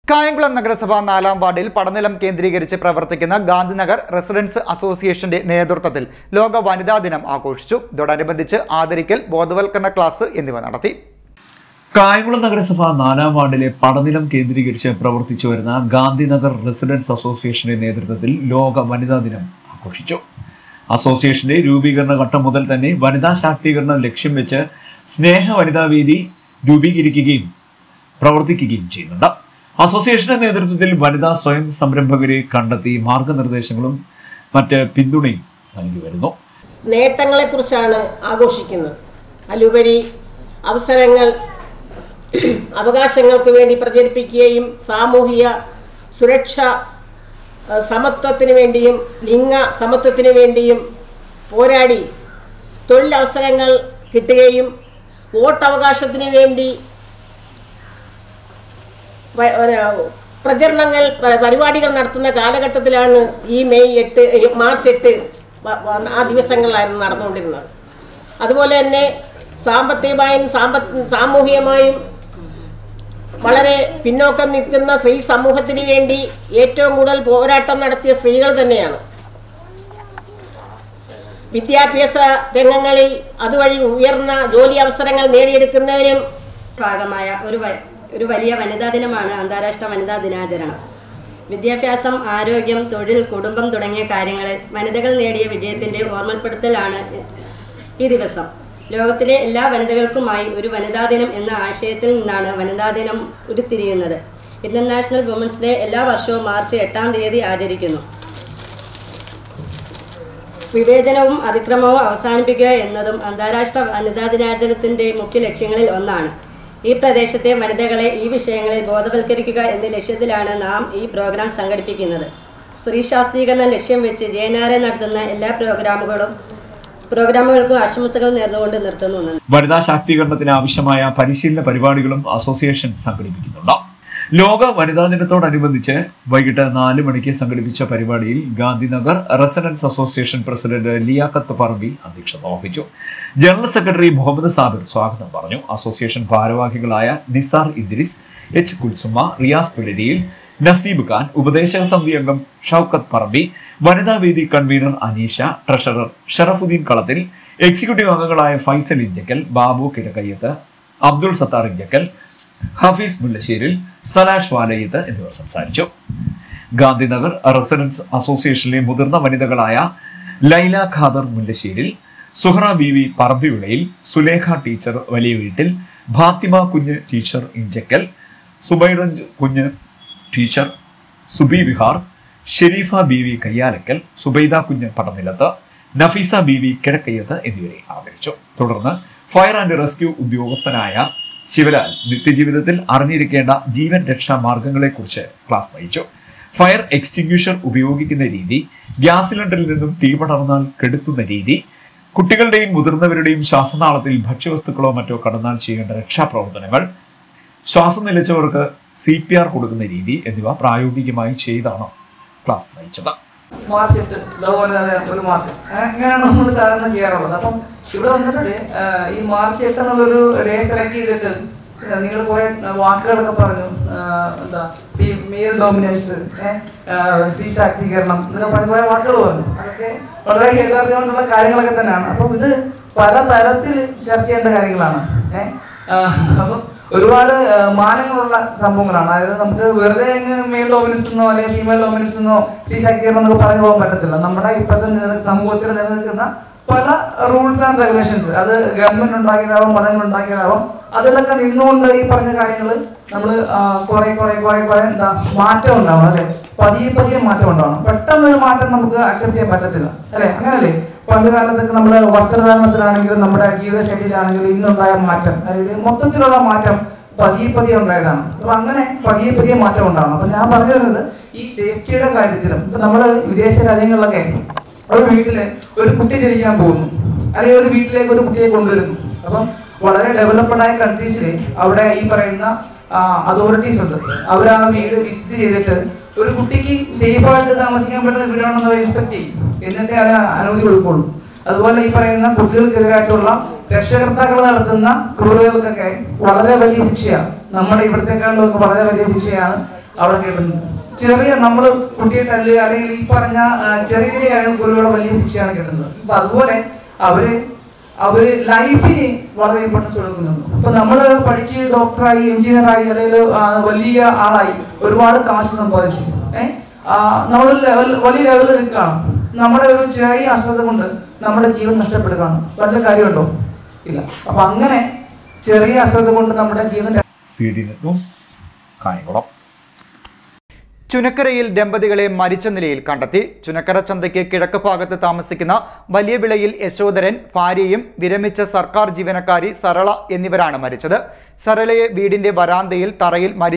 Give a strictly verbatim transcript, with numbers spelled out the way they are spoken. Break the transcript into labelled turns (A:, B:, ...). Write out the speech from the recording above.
A: കായംകുളം നഗരസഭ നാലാം വാർഡിൽ പടനിലം കേന്ദ്രീകരിച്ച് പ്രവർത്തിക്കുന്ന ഗാന്ധിനഗർ റെസിഡൻസ് അസോസിയേഷന്റെ നേതൃത്വത്തിൽ ലോക വനിതാ ദിനം ആഘോഷിച്ചു. ഇതോടനുബന്ധിച്ച് ആദരിക്കൽ, ബോധവൽക്കരണ ക്ലാസ് എന്നിവ നടത്തി.
B: കായംകുളം നഗരസഭ നാലാം വാർഡിലെ പടനിലം കേന്ദ്രീകരിച്ച് പ്രവർത്തിച്ചു വരുന്ന ഗാന്ധിനഗർ റെസിഡൻസ് അസോസിയേഷന്റെ നേതൃത്വത്തിൽ ലോക വനിതാ ദിനം ആഘോഷിച്ചു. അസോസിയേഷന്റെ രൂപീകരണ ഘട്ടം മുതൽ തന്നെ വനിതാ ശാക്തീകരണം ലക്ഷ്യം വെച്ച് സ്നേഹ വനിതാ വേദി രൂപീകരിക്കുകയും പ്രവർത്തിക്കുകയും ചെയ്യുന്നുണ്ട്. അസോസിയേഷന്റെ നേതൃത്വത്തിൽ വനിതാ സ്വയം സംരംഭകരെ കണ്ടെത്തി മാർഗനിർദ്ദേശങ്ങളും മറ്റ് പിന്തുണയും നൽകി വരുന്നു.
C: നേട്ടങ്ങളെ കുറിച്ചാണ് ആഘോഷിക്കുന്നത്. അതിലുപരി അവസരങ്ങൾ, അവകാശങ്ങൾക്ക് വേണ്ടി പ്രചരിപ്പിക്കുകയും സാമൂഹിക സുരക്ഷ, സമത്വത്തിന് വേണ്ടിയും ലിംഗ സമത്വത്തിന് വേണ്ടിയും പോരാടി തൊഴിലവസരങ്ങൾ കിട്ടുകയും വോട്ടവകാശത്തിന് വേണ്ടി പ്രചരണങ്ങൾ പരിപാടികൾ നടത്തുന്ന കാലഘട്ടത്തിലാണ് ഈ മെയ് എട്ട് മാർച്ച് എട്ട് ആ ദിവസങ്ങളിലായിരുന്നു നടന്നുകൊണ്ടിരുന്നത്. അതുപോലെ തന്നെ സാമ്പത്തികമായും സാമ്പ സാമൂഹികമായും വളരെ പിന്നോക്കം നിൽക്കുന്ന സ്ത്രീ സമൂഹത്തിന് വേണ്ടി ഏറ്റവും കൂടുതൽ പോരാട്ടം നടത്തിയ സ്ത്രീകൾ തന്നെയാണ്. വിദ്യാഭ്യാസ രംഗങ്ങളിൽ അതുവഴി ഉയർന്ന ജോലി അവസരങ്ങൾ നേടിയെടുക്കുന്നതിനും
D: ഭാഗമായ ഒരു ഒരു വലിയ വനിതാ ദിനമാണ് അന്താരാഷ്ട്ര വനിതാ ദിനാചരണം. വിദ്യാഭ്യാസം, ആരോഗ്യം, തൊഴിൽ, കുടുംബം തുടങ്ങിയ കാര്യങ്ങളിൽ വനിതകൾ നേടിയ വിജയത്തിൻ്റെ ഓർമ്മപ്പെടുത്തലാണ് ഈ ദിവസം. ലോകത്തിലെ എല്ലാ വനിതകൾക്കുമായി ഒരു വനിതാ ദിനം എന്ന ആശയത്തിൽ നിന്നാണ് വനിതാ ദിനം ഉരുത്തിരിയുന്നത്. ഇന്റർനാഷണൽ വുമൻസ് ഡേ എല്ലാ വർഷവും മാർച്ച് എട്ടാം തീയതി ആചരിക്കുന്നു. വിവേചനവും അതിക്രമവും അവസാനിപ്പിക്കുക എന്നതും അന്താരാഷ്ട്ര വനിതാ ദിനാചരണത്തിൻ്റെ മുഖ്യ ലക്ഷ്യങ്ങളിൽ ഒന്നാണ്. ഈ പ്രദേശത്തെ വനിതകളെ ഈ വിഷയങ്ങളിൽ ബോധവൽക്കരിക്കുക എന്ന ലക്ഷ്യത്തിലാണ് നാം ഈ പ്രോഗ്രാം സംഘടിപ്പിക്കുന്നത്. സ്ത്രീ ശാക്തീകരണം ലക്ഷ്യം വെച്ച് ജെ എൻ ആർ എ നടത്തുന്ന എല്ലാ പ്രോഗ്രാമുകളും പ്രോഗ്രാമുകൾക്കും ആശംസകൾ നേർന്നുകൊണ്ട് നിർത്തുന്നു.
B: വനിതാ ശാക്തീകരണത്തിന് ആവശ്യമായ പരിശീലന പരിപാടികളും അസോസിയേഷൻ സംഘടിപ്പിക്കുന്നുണ്ട്. ലോക വനിതാ ദിനത്തോടനുബന്ധിച്ച് വൈകിട്ട് നാല് മണിക്ക് സംഘടിപ്പിച്ച പരിപാടിയിൽ Gandhinagar residence association president Liyakath Parambi അധ്യക്ഷത വഹിച്ചു. ജനറൽ സെക്രട്ടറി മുഹമ്മദ് സാബിർ സ്വാഗതം പറഞ്ഞു. അസോസിയേഷൻ ഭാരവാഹികളായ നിസാർ ഇദ്രിസ്, എച്ച് കുൽസുമ, റിയാസ് പിഴരിയിൽ, നസീബ് ഖാൻ, ഉപദേശക സമിതി അംഗം ഷൗക്കത്ത് പറമ്പി, വനിതാ വേദി കൺവീനർ അനീഷ, ട്രഷറർ ഷറഫുദ്ദീൻ കളത്തിൽ, എക്സിക്യൂട്ടീവ് അംഗങ്ങളായ ഫൈസൽ ഇഞ്ചക്കൽ, ബാബു കിഴക്കയ്യത്ത്, അബ്ദുൾ സത്താർ ഇഞ്ചക്കൽ, ഹഫീസ് മുല്ലശ്ശേരിൽ, സലാഷ് വാലയ്യത്ത് എന്നിവർ സംസാരിച്ചു. ഗാന്ധിനഗർ റെസിഡൻസ് അസോസിയേഷനിലെ മുതിർന്ന വനിതകളായ ലൈല ഖാദർ മുല്ലശ്ശേരിൽ, സുഹറ ബീവി പറമ്പിവിളയിൽ, സുലേഖ ടീച്ചർ വലിയ വീട്ടിൽ, ഫാത്തിമ കുഞ്ഞ് ടീച്ചർ ഇഞ്ചക്കൽ, സുബൈറഞ്ച് കുഞ്ഞ് ടീച്ചർ സുബി വിഹാർ, ഷെരീഫ ബീവി കയ്യാലക്കൽ, സുബൈദ കുഞ്ഞ് പടനിലത്ത്, നഫീസ ബീവി കിഴക്കയ്യത്ത് എന്നിവരെ ആദരിച്ചു. തുടർന്ന് ഫയർ ആൻഡ് റെസ്ക്യൂ ഉദ്യോഗസ്ഥനായ ശിവലാൽ നിത്യജീവിതത്തിൽ അറിഞ്ഞിരിക്കേണ്ട ജീവൻ രക്ഷാ മാർഗങ്ങളെക്കുറിച്ച് ക്ലാസ് നയിച്ചു. ഫയർ എക്സ്റ്റിങ്ക്വിഷർ ഉപയോഗിക്കുന്ന രീതി, ഗ്യാസ് സിലിണ്ടറിൽ നിന്നും തീ പടർന്നാൽ കെടുത്തുന്ന രീതി, കുട്ടികളുടെയും മുതിർന്നവരുടെയും ശ്വാസനാളത്തിൽ ഭക്ഷ്യവസ്തുക്കളോ മറ്റോ കടന്നാൽ ചെയ്യേണ്ട രക്ഷാപ്രവർത്തനങ്ങൾ, ശ്വാസം നിലച്ചവർക്ക് സി പി ആർ കൊടുക്കുന്ന രീതി എന്നിവ പ്രായോഗികമായി ചെയ്താണ് ക്ലാസ് നയിച്ചത്.
E: മാർച്ച് എട്ട് ഒരു മാർച്ച് അങ്ങനെയാണ് നമ്മൾ സാധാരണ ചെയ്യാറുള്ളത്. അപ്പം ഇവിടെ വന്നിട്ട് ഈ മാർച്ച് എട്ട് എന്നുള്ളൊരു ഡേ സെലക്ട് ചെയ്തിട്ട് നിങ്ങൾ കുറെ വാക്കുകളൊക്കെ പറഞ്ഞു. എന്താ ഫീമെയിൽ ഡോമിനൻസ്, സ്ത്രീ ശാക്തീകരണം, ഇതൊക്കെ പറഞ്ഞ കുറെ വാക്കുകൾ പറഞ്ഞു. അതൊക്കെ വളരെ യഥാർത്ഥമായിട്ടുള്ള കാര്യങ്ങളൊക്കെ തന്നെയാണ്. അപ്പം ഇത് പല തരത്തിൽ ചർച്ച ചെയ്യേണ്ട കാര്യങ്ങളാണ്. ഏഹ് അപ്പം ഒരുപാട് മാനങ്ങളുള്ള സംഭവങ്ങളാണ്. അതായത് നമുക്ക് വെറുതെ മെയിൽ ഡോമിനൻസ് എന്നോ അല്ലെങ്കിൽ ഫീമെയിൽ ഡോമിനൻസ് എന്നോ സ്ത്രീ ശാക്തീകരണം എന്നൊക്കെ പറഞ്ഞു പോകാൻ പറ്റത്തില്ല. നമ്മുടെ ഇപ്പോഴത്തെ സമൂഹത്തിൽ നിലനിൽക്കുന്ന പല റൂൾസ് ആൻഡ് റെഗുലേഷൻസ്, അത് ഗവൺമെന്റ് ഉണ്ടാക്കിയതാവും മതങ്ങൾ ഉണ്ടാക്കിയതാവും, അതിലൊക്കെ നിന്നുകൊണ്ട് ഈ പറഞ്ഞ കാര്യങ്ങൾ നമ്മൾ കുറെ കുറെ കുറെ കുറെ എന്താ മാറ്റം ഉണ്ടാവണം അല്ലെ, പതിയെ പതിയെ മാറ്റം ഉണ്ടാവണം. പെട്ടെന്നൊരു മാറ്റം നമുക്ക് അക്സെപ്റ്റ് ചെയ്യാൻ പറ്റത്തില്ല അല്ലെ. അങ്ങനല്ലേ പണ്ട് കാലത്തൊക്കെ നമ്മൾ വസ്ത്രധാരണത്തിലാണെങ്കിലും നമ്മുടെ ജീവിതശൈലിയിലാണെങ്കിലും ഇന്നുണ്ടായ മാറ്റം, അതായത് മൊത്തത്തിലുള്ള മാറ്റം പതിയെ പതിയെ ഉണ്ടായതാണ്. അപ്പൊ അങ്ങനെ പതിയെ പതിയെ മാറ്റം ഉണ്ടാവണം. അപ്പൊ ഞാൻ പറഞ്ഞു വരുന്നത് ഈ സേഫ്റ്റിയുടെ കാര്യത്തിലും ഇപ്പൊ നമ്മള് വിദേശ രാജ്യങ്ങളിലൊക്കെ ഒരു വീട്ടില് ഒരു കുട്ടി ജനിക്കാൻ പോകുന്നു, അല്ലെങ്കിൽ ഒരു വീട്ടിലേക്ക് ഒരു കുട്ടിയെ കൊണ്ടുവരുന്നു. അപ്പം വളരെ ഡെവലപ്ഡ് ആയ കൺട്രീസിൽ അവിടെ ഈ പറയുന്ന അതോറിറ്റീസ് ഉണ്ട്. അവർ ആ വീട് വിസിറ്റ് ചെയ്തിട്ട് ഒരു കുട്ടിക്ക് സേഫായിട്ട് താമസിക്കാൻ പറ്റുന്ന വീടാണെന്ന് അവർ എക്സ്പെക്ട് ചെയ്യും, എന്നിട്ടേ അത് അനുമതി കൊടുക്കുള്ളൂ. അതുപോലെ ഈ പറയുന്ന കുട്ടികൾക്കെതിരായിട്ടുള്ള രക്ഷകർത്താക്കൾ നടത്തുന്ന ക്രൂരതകൾക്കൊക്കെ വളരെ വലിയ ശിക്ഷയാണ്. നമ്മുടെ ഇവിടത്തെക്കാളിലൊക്കെ വളരെ വലിയ ശിക്ഷയാണ് അവിടെ കിട്ടുന്നത്. ചെറിയ നമ്മൾ കുട്ടിയെ തല്ലുക അല്ലെങ്കിൽ ഈ പറഞ്ഞ ചെറിയ ചെറിയ കാര്യങ്ങൾ പോലുള്ള വലിയ ശിക്ഷയാണ് കിട്ടുന്നത്. അപ്പൊ അതുപോലെ അവര് അവര് ലൈഫിന് വളരെ ഇമ്പോർട്ടൻസ് കൊടുക്കുന്നുണ്ട്. അപ്പൊ നമ്മൾ പഠിച്ച് ഡോക്ടറായി എഞ്ചിനീയറായി അല്ലെങ്കിൽ വലിയ ആളായി ഒരുപാട് കാശ് സമ്പാദിച്ചു, ഏഹ് നമ്മൾ ലെവൽ വലിയ ലെവലിൽ നിൽക്കുകയാണ്. നമ്മുടെ ഒരു ചെറിയ അശ്രദ്ധ കൊണ്ട് നമ്മുടെ ജീവൻ നഷ്ടപ്പെടുകയാണ്. വല്ല കാര്യമുണ്ടോ? ഇല്ല. അപ്പൊ അങ്ങനെ ചെറിയ അശ്രദ്ധ കൊണ്ട് നമ്മുടെ ജീവൻ.
B: C D net news Kayamkulam.
A: ചുനക്കരയിൽ ദമ്പതികളെ മരിച്ച നിലയിൽ കണ്ടെത്തി. ചുനക്കര ചന്തയ്ക്ക് കിഴക്ക് ഭാഗത്ത് താമസിക്കുന്ന വലിയ വിളയിൽ യശോധരൻ, ഭാര്യയും വിരമിച്ച സർക്കാർ ജീവനക്കാരി സരള എന്നിവരാണ് മരിച്ചത്. സരളയെ വീടിന്റെ വരാന്തയിൽ തറയിൽ